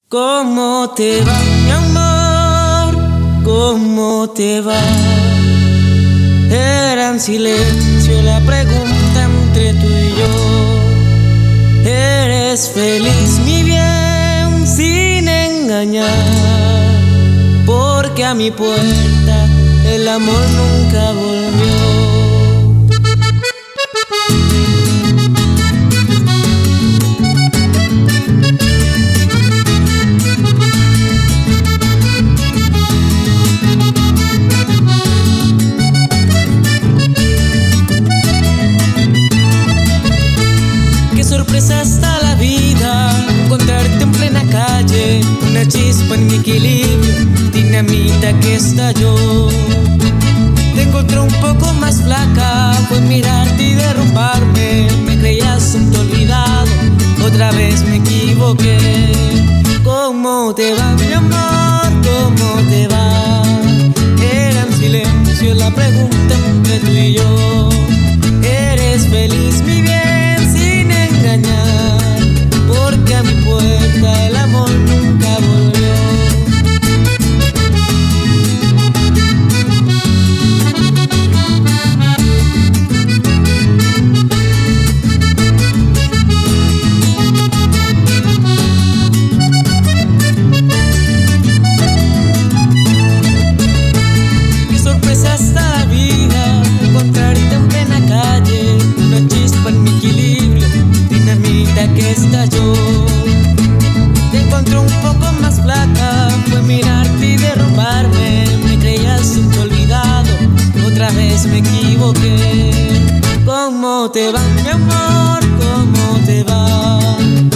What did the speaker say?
¿Cómo te va, mi amor? ¿Cómo te va? Era en silencio la pregunta entre tú y yo. ¿Eres feliz, mi bien, sin engañar? Porque a mi puerta el amor nunca volvió. Sorpresa está la vida, encontrarte en plena calle, una chispa en mi equilibrio, dinamita que estalló. Te encontré un poco más flaca, fue mirarte y derrumbarme. Me creías un olvidado, otra vez me equivoqué. ¿Cómo te va, mi amor? ¿Cómo te va? Era en silencio la pregunta entre tú y yo. ¿Eres feliz, mi bien? Porque a mi puerta el amor nunca volvió. Qué sorpresa está la vida, encontrarte en plena calle, una chispa en mi equilibrio, dinamita que estalló. Te encontré un poco más flaca, fue mirarte y derrumbarme. Me creías un olvidado, otra vez me equivoqué. ¿Cómo te va, mi amor? ¿Cómo te va?